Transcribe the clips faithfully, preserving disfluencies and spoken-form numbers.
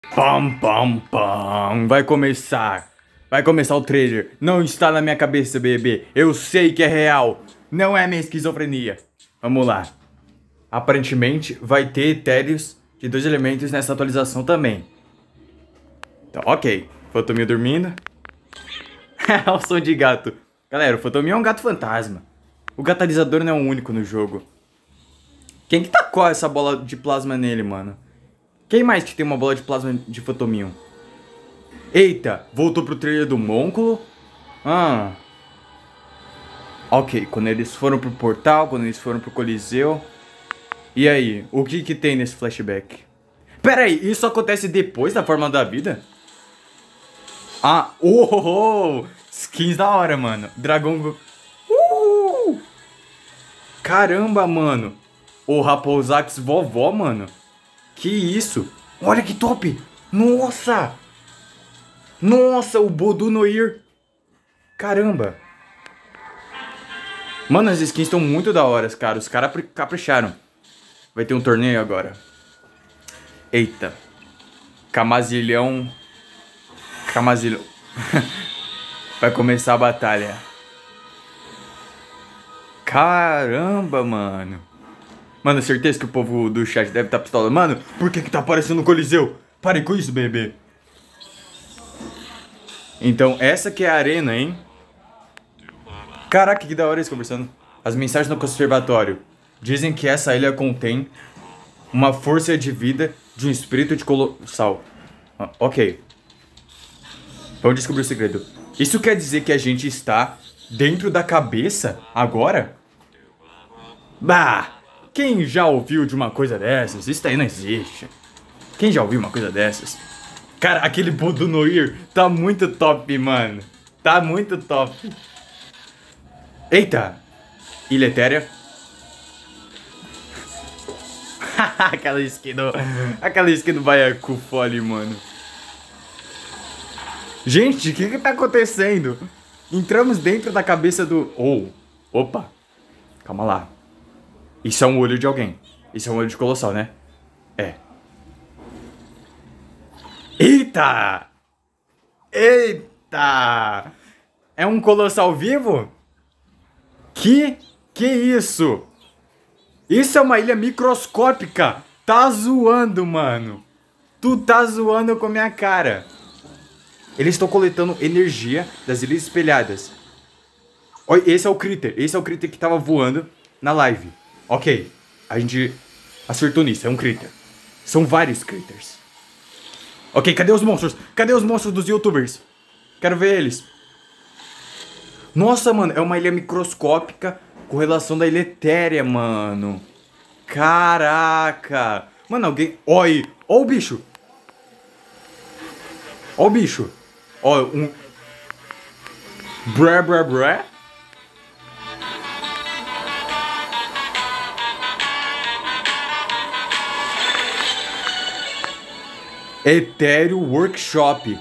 Pam, pam, pam. Vai começar. Vai começar o trailer. Não está na minha cabeça, bebê. Eu sei que é real. Não é minha esquizofrenia. Vamos lá. Aparentemente vai ter etéreos de dois elementos nessa atualização também. Então, ok. Fotominho dormindo. O som de gato. Galera, o Fotominho é um gato fantasma. O catalisador não é o único no jogo. Quem que tacou essa bola de plasma nele, mano? Quem mais que tem uma bola de plasma de Fotominho? Eita, voltou pro trailer do Mônculo. Ah. Ok, quando eles foram pro portal, quando eles foram pro Coliseu. E aí, o que que tem nesse flashback? Pera aí, isso acontece depois da forma da vida? Ah, oh, oh, oh, skins da hora, mano. Dragão... Uh! Caramba, mano. O Raposax vovó, mano. Que isso? Olha que top. Nossa. Nossa, o Bodu Noir. Caramba. Mano, as skins estão muito da hora, cara. Os caras capricharam. Vai ter um torneio agora. Eita. Camazilhão. Camazilhão. Vai começar a batalha. Caramba, mano. Mano, certeza que o povo do chat deve estar pistola. Mano, por que que tá aparecendo no Coliseu? Pare com isso, bebê. Então, essa que é a arena, hein? Caraca, que da hora eles conversando. As mensagens no conservatório. Dizem que essa ilha contém uma força de vida de um espírito de colossal. Ah, ok. Vamos descobrir o segredo. Isso quer dizer que a gente está dentro da cabeça agora? Bah! Quem já ouviu de uma coisa dessas? Isso aí não existe. Quem já ouviu uma coisa dessas? Cara, aquele Bodu Noir tá muito top, mano. Tá muito top. Eita! Ilha Etérea. Aquela skin do... Aquela skin do Baiacu Fole, mano. Gente, o que que tá acontecendo? Entramos dentro da cabeça do... Oh, opa. Calma lá. Isso é um olho de alguém. Isso é um olho de colossal, né? É. Eita! Eita! É um colossal vivo? Que? Que isso? Isso é uma ilha microscópica. Tá zoando, mano. Tu tá zoando com a minha cara. Eles estão coletando energia das ilhas espelhadas. Olha, esse é o Critter. Esse é o Critter que tava voando na live. Ok, a gente acertou nisso, é um Critter. São vários Critters. Ok, cadê os monstros? Cadê os monstros dos youtubers? Quero ver eles. Nossa, mano, é uma ilha microscópica com relação da ilha etérea, mano. Caraca. Mano, alguém... Oi, ó o bicho. Ó o bicho. Ó, um... Bré, bré, bré. Etéreo Workshop.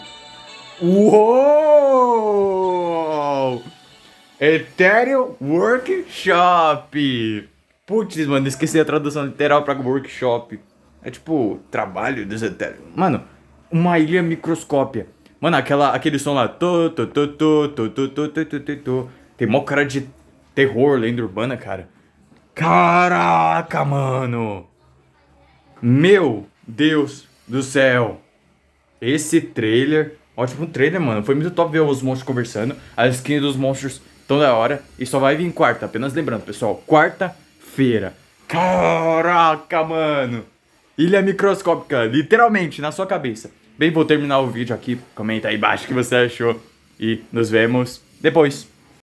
Uou! Etéreo Workshop. Putz, mano, esqueci a tradução literal pra workshop. É tipo, trabalho dos etéreos. Mano, uma ilha microscópia. Mano, aquela, aquele som lá. Tô, tô, tô, tô, tô, tô, tô, tô, tô, tô, tô. Tem mó cara de terror, lenda urbana, cara. Caraca, mano. Meu Deus do céu. Esse trailer, ótimo trailer, mano. Foi muito top ver os monstros conversando. As skins dos monstros estão da hora. E só vai vir quarta, apenas lembrando, pessoal. Quarta-feira. Caraca, mano. Ilha microscópica, literalmente, na sua cabeça. Bem, vou terminar o vídeo aqui. Comenta aí embaixo o que você achou. E nos vemos depois.